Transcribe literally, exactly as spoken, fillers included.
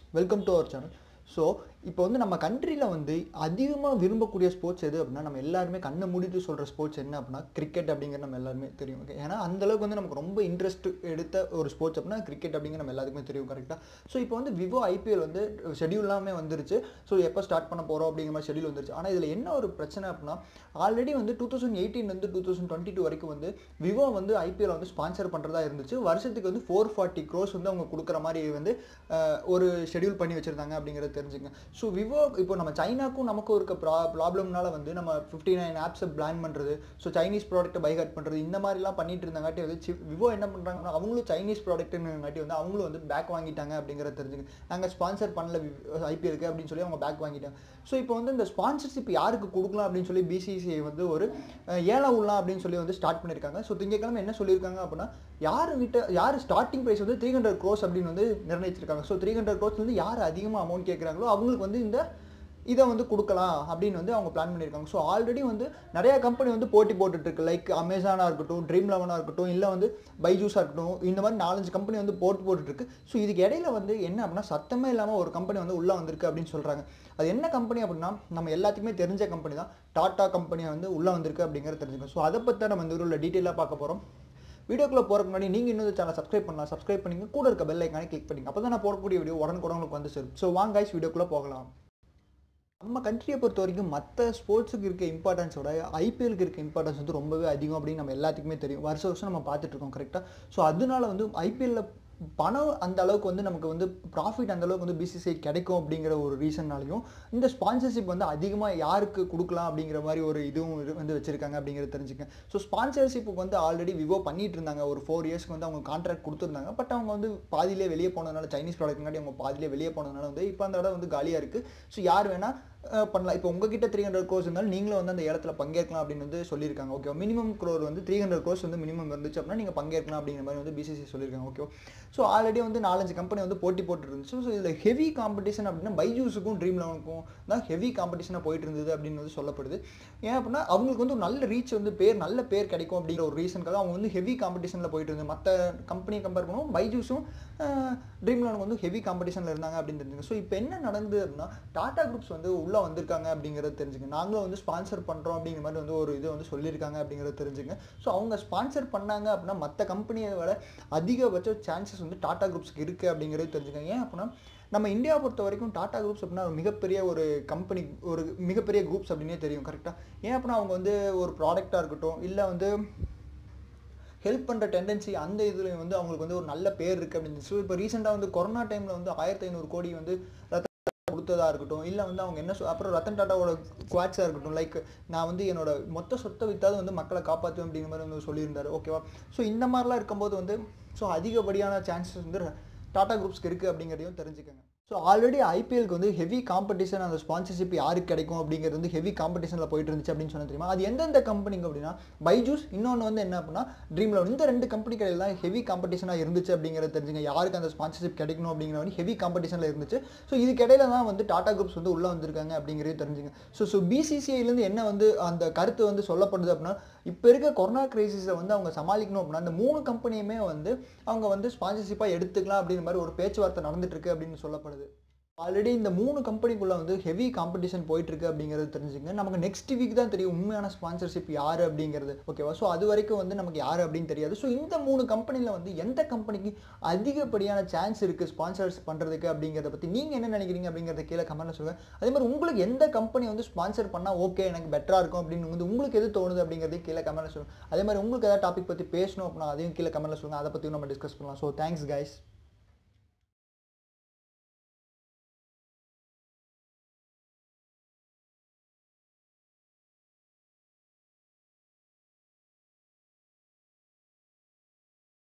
Welcome to our channel. So இப்போ வந்து நம்ம கண்ட்ரியில் வந்து அதிகமாக விரும்பக்கூடிய ஸ்போர்ட்ஸ் எது அப்படின்னா, நம்ம எல்லாருமே கண்ணை மூடிட்டு சொல்கிற ஸ்போர்ட்ஸ் என்ன அப்படின்னா கிரிக்கெட் அப்படிங்கிற நம்ம எல்லாருமே தெரியும். ஓகே, ஏன்னா அந்தளவுக்கு வந்து நமக்கு ரொம்ப இன்ட்ரெஸ்ட் எடுத்த ஒரு ஸ்போர்ட்ஸ் அப்படின்னா கிரிக்கெட் அப்படிங்கிற நம்ம எல்லாத்துக்குமே தெரியும். கரெக்டாக. ஸோ இப்போ வந்து விவோ ஐபிஎல் வந்து ஷெடியூல் எல்லாமே வந்துருச்சு. ஸோ எப்போ ஸ்டார்ட் பண்ண போகிறோம் அப்படிங்கிற மாதிரி ஷெடியூல் வந்துருச்சு. ஆனால் இதில் என்ன ஒரு பிரச்சனை அப்படின்னா, ஆல்ரெடி வந்து டூ தௌசண்ட் எயிட்டீன்லேருந்து டூ தௌசண்ட் டுவெண்ட்டி டூ வரைக்கும் வந்து விவோ வந்து ஐபிஎல் வந்து ஸ்பான்சர் பண்ணுறதா இருந்துச்சு. வருஷத்துக்கு வந்து ஃபோர் ஃபார்ட்டி க்ரோஸ் வந்து அவங்க கொடுக்குற மாதிரி வந்து ஒரு ஷெடியூல் பண்ணி வச்சுருந்தாங்க அப்படிங்கிறத தெரிஞ்சுங்க. ஸோ விவோ இப்போ நம்ம சைனாக்கும் நமக்கும் இருக்க ப்ரா ப்ராப்ளம்னால வந்து நம்ம ஃபிஃப்டி நைன் ஆப்ஸை பிளான் பண்ணுறது, ஸோ சைனீஸ் ப்ராடக்ட்டை பைகாட் பண்ணுறது, இந்த மாதிரிலாம் பண்ணிட்டு இருந்தாங்காட்டி வந்து விவோ என்ன பண்ணுறாங்கன்னா, அவங்களும் சைனீஸ் ப்ராடக்ட்டுங்காட்டி வந்து அவங்களும் வந்து பேக் வாங்கிட்டாங்க அப்படிங்கிறத தெரிஞ்சுங்க. நாங்கள் ஸ்பான்சர் பண்ணல ஐபிஎலுக்கு அப்படின்னு சொல்லி அவங்க பேக் வாங்கிட்டாங்க. ஸோ இப்போ வந்து இந்த ஸ்பான்சர்ஷிப் யாருக்கு கொடுக்கலாம் அப்படின்னு சொல்லி பிசிசிஐ வந்து ஒரு ஏலம் உள்ளலாம் அப்படின்னு சொல்லி வந்து ஸ்டார்ட் பண்ணியிருக்காங்க. ஸோ திங்கக்கிழமை என்ன சொல்லியிருக்காங்க அப்படின்னா, யார் கிட்ட யார் ஸ்டார்டிங் ப்ரைஸ் வந்து த்ரீ ஹண்ட்ரட் க்ரோஸ் அப்படின்னு வந்து நிர்ணயிச்சிருக்காங்க. ஸோ த்ரீ ஹண்ட்ரட் க்ரோஸ் வந்து யார் அதிகமாக அமௌண்ட் கேட்குறாங்களோ அவங்களுக்கு வந்து இந்த இதை வந்து கொடுக்கலாம் அப்படின்னு வந்து அவங்க பிளான் பண்ணியிருக்காங்க. ஸோ ஆல்ரெடி வந்து நிறையா கம்பெனி வந்து போட்டி போட்டுட்ருக்கு. லைக் அமேசானாக இருக்கட்டும், ட்ரீம் லெவனாக இருக்கட்டும், இல்லை வந்து பைஜூஸாக இருக்கட்டும், இந்த மாதிரி நாலஞ்சு கம்பெனி வந்து போட்டு போட்டுட்ருக்கு. ஸோ இதுக்கு இடையில வந்து என்ன அப்படின்னா, சத்தமே இல்லாமல் ஒரு கம்பெனி வந்து உள்ளே வந்திருக்கு அப்படின்னு சொல்கிறாங்க. அது என்ன கம்பெனி அப்படின்னா, நம்ம எல்லாத்துக்குமே தெரிஞ்ச கம்பெனி தான். டாடா கம்பெனியை வந்து உள்ளே வந்திருக்கு அப்படிங்கிறத தெரிஞ்சுக்கணும். ஸோ அதை பற்றி நம்ம இந்த உள்ள டீட்டெயிலாக பார்க்க போகிறோம். வீடியோக்குள்ளே போகிறதுக்கு முன்னாடி நீங்கள் இன்னொரு சேனல் சப்ஸ்கிரைப் பண்ணலாம். சப்ஸ்கிரைப் பண்ணிங்க, கூட இருக்க பெல் ஐக்கானே கிளிக் பண்ணிங்க. அப்போ தான் நான் போடக்கூடிய வீடியோ உடனுக்குடன் உங்களுக்கு வந்து சேரும். ஸோ வாங்க கைஸ், வீடியோக்குள்ளே போகலாம். நம்ம கண்ட்ரியை பொறுத்த வரைக்கும் மற்ற ஸ்போர்ட்ஸுக்கு இருக்க இம்பார்ட்டன்ஸோட ஐபிஎலுக்கு இருக்க இம்பார்ட்டன்ஸ் வந்து ரொம்பவே அதிகம் அப்படின்னு நம்ம எல்லாத்துக்குமே தெரியும். வருஷம் வருஷம் நம்ம பார்த்துட்ருக்கோம். கரெக்டாக. ஸோ அதனால வந்து ஐபிஎல்ல பணம் அந்த அளவுக்கு வந்து நமக்கு வந்து ப்ராஃபிட் அந்த அளவுக்கு வந்து பிசிசிஐ கிடைக்கும் அப்படிங்கிற ஒரு ரீசன்னாலையும் இந்த ஸ்பான்சர்ஷிப் வந்து அதிகமாக யாருக்கு கொடுக்கலாம் அப்படிங்கிற மாதிரி ஒரு இதுவும் வந்து வச்சுருக்காங்க அப்படிங்கிறத தெரிஞ்சுக்கங்க. ஸோ ஸ்பான்சர்ஷிப்புக்கு வந்து ஆல்ரெடி விவோ பண்ணிட்டு இருந்தாங்க. ஒரு ஃபோர் இயர்ஸ்க்கு வந்து அவங்க கான்ட்ராக்ட் கொடுத்துருந்தாங்க. பட் அவங்க வந்து பாதியிலே வெளியே போனதுனால, சைனீஸ் ப்ராடக்ட் முன்னாடி அவங்க பாதியிலே வெளியே போனதுனால வந்து இப்போ அந்த இடம் வந்து காலியாக இருக்குது. ஸோ யார் வேணால் பண்ணலாம். இப்போ உங்ககிட்ட த்ரீ ஹண்ட்ரட் க்ரோஸ் இருந்தாலும் நீங்களும் வந்து அந்த ஏலத்தில் பங்கேற்கலாம் அப்படின்னு வந்து சொல்லியிருக்காங்க. ஓகே, மினிமம் க்ரோர் வந்து த்ரீ ஹண்ட்ரட் க்ரோஸ் வந்து மினிமம் இருந்துச்சு அப்படின்னா நீங்கள் பங்கேற்கலாம் அப்படிங்கிற மாதிரி வந்து பிசிசி சொல்லியிருக்காங்க. ஓகே, ஸோ ஆல்ரெடி வந்து நாலஞ்சு கம்பெனி வந்து போட்டி போட்டு இருந்துச்சு. ஸோ இதில் ஹெவி காம்படிஷன் அப்படின்னா பைஜூஸுக்கும் ட்ரீம் லெவனுக்கும் தான் ஹெவி காம்படிஷனாக போயிட்டு இருந்தது அப்படின்னு வந்து சொல்லப்படுது. ஏன் அப்படின்னா அவங்களுக்கு வந்து ஒரு நல்ல ரீச் வந்து பேர் நல்ல பேர் கிடைக்கும் அப்படிங்கிற ஒரு ரீசனுக்காக அவங்க வந்து ஹெவி காம்படிஷனில் போயிட்டு இருந்தது. மற்ற கம்பெனியை கம்பேர் பண்ணுவோம் பைஜூஸும் ட்ரீம் லெவனுக்கு வந்து ஹெவி காம்படிஷனில் இருந்தாங்க அப்படின்னு தெரிஞ்சுங்க. ஸோ இப்போ என்ன நடந்தது அப்படின்னா, டாடா குரூப்ஸ் வந்து உள்ளே வந்திருக்காங்க அப்படிங்கிறத தெரிஞ்சுங்க. நாங்களும் வந்து ஸ்பான்சர் பண்ணுறோம் அப்படிங்கிற மாதிரி வந்து ஒரு இது வந்து சொல்லியிருக்காங்க அப்படிங்கிறத தெரிஞ்சுங்க. ஸோ அவங்க ஸ்பான்சர் பண்ணாங்க அப்படின்னா மற்ற கம்பெனியை விட அதிகபட்ச சான்சஸ் வந்து டாடா குரூப்ஸ்க்கு இருக்குது அப்படிங்கிறது தெரிஞ்சுங்க. ஏன் அப்படின்னா, நம்ம இந்தியாவை பொறுத்த வரைக்கும் டாடா குரூப்ஸ் அப்படின்னா ஒரு மிகப்பெரிய ஒரு கம்பெனி, ஒரு மிகப்பெரிய குரூப்ஸ் அப்படின்னே தெரியும். கரெக்டாக. ஏன் அப்படின்னா அவங்க வந்து ஒரு ப்ராடக்டாக இருக்கட்டும், இல்லை வந்து ஹெல்ப் பண்ணுற டெண்டன்சி, அந்த இதில் வந்து அவங்களுக்கு வந்து ஒரு நல்ல பேர் இருக்குது அப்படின்னு. ஸோ இப்போ ரீசெண்டாக வந்து கொரோனா டைமில் வந்து ஆயிரத்தி ஐநூறு கோடி வந்து கொடுத்ததாக இருக்கட்டும், இல்லை வந்து அவங்க என்ன சொல் அப்புறம் ரத்தன் டாட்டாவோட குவாட்ஸாக இருக்கட்டும், லைக் நான் வந்து என்னோட மொத்த சொத்தை விற்றாவது வந்து மக்களை காப்பாற்றுவேன் அப்படிங்கிற மாதிரி வந்து சொல்லியிருந்தாரு. ஓகேவா. ஸோ இந்த மாதிரிலாம் இருக்கும்போது வந்து ஸோ அதிகப்படியான சான்சஸ் வந்து டாடா குரூப்ஸ்க்கு இருக்குது அப்படிங்கிறதையும் தெரிஞ்சுக்கோங்க. ஸோ ஆல்ரெடி ஐபிஎலுக்கு வந்து ஹெவி காம்படிஷன், அந்த ஸ்பான்சர்ஷிப் யாருக்கு கிடைக்கும் அப்படிங்கிறது வந்து ஹெவி காம்படிஷனில் போயிட்டு இருந்துச்சு அப்படின்னு சொன்ன தெரியுமா. அது எந்தெந்த கம்பெனிங்க அப்படின்னா பைஜூஸ், இன்னொன்று வந்து என்ன அப்படின்னா ட்ரீம் லெவன். இந்த ரெண்டு கம்பெனி கடையில் தான் ஹெவி காம்படிஷனாக இருந்துச்சு அப்படிங்கிறத தெரிஞ்சுங்க. யாருக்கு அந்த ஸ்பான்சர்ஷிப் கிடைக்கணும் அப்படிங்கிற மாதிரி ஹெவி காம்படிஷனில் இருந்துச்சு. ஸோ இதுக்கு இடையில தான் வந்து டாடா குரூப்ஸ் வந்து உள்ளே வந்திருக்காங்க அப்படிங்கிறத தெரிஞ்சுங்க. ஸோ ஸோ பிசிசிஐலேருந்து என்ன வந்து அந்த கருத்து வந்து சொல்லப்படுது அப்படின்னா, இப்போ இருக்க கொரோனா கிரைசிஸை வந்து அவங்க சமாளிக்கணும் அப்படின்னா அந்த மூணு கம்பெனியுமே வந்து அவங்க வந்து ஸ்பான்சர்ஷிப்பாக எடுத்துக்கலாம் அப்படிங்கிற மாதிரி ஒரு பேச்சுவார்த்தை நடந்துட்டு இருக்கு அப்படின்னு சொல்லப்படுது. ஆல்ரெடி இந்த மூணு கம்பெனிக்குள்ளே வந்து ஹெவி காம்படிஷன் போயிட்டுருக்கு அப்படிங்கிறது தெரிஞ்சுங்க. நமக்கு நெக்ஸ்ட் வீக் தான் தெரியும் உண்மையான ஸ்பான்சர்ஷிப் யார் அப்படிங்கிறது. ஓகேவா. ஸோ அது வரைக்கும் வந்து நமக்கு யார் அப்படின்னு தெரியாது. ஸோ இந்த மூணு கம்பெனியில் வந்து எந்த கம்பெனிக்கு அதிகப்படியான சான்ஸ் இருக்குது ஸ்பான்சர்ஸ் பண்ணுறதுக்கு அப்படிங்கிறத பற்றி நீங்கள் என்ன நினைக்கிறீங்க அப்படிங்கிறத கீழே கமெண்ட்டில் சொல்லுங்கள். அதே மாதிரி உங்களுக்கு எந்த கம்பெனி வந்து ஸ்பான்சர் பண்ணால் ஓகே எனக்கு பெட்டராக இருக்கும் அப்படின்னு வந்து உங்களுக்கு எது தோணுது அப்படிங்கிறதையும் கீழே கமெண்ட்டில் சொல்லுங்கள். அதே மாதிரி உங்களுக்கு ஏதாவது டாபிக் பற்றி பேசணும் அப்படின்னா அதையும் கீழே கமெண்ட்டில் சொல்லுங்கள். அதை பற்றியும் நம்ம டிஸ்கஸ் பண்ணலாம். So thanks guys.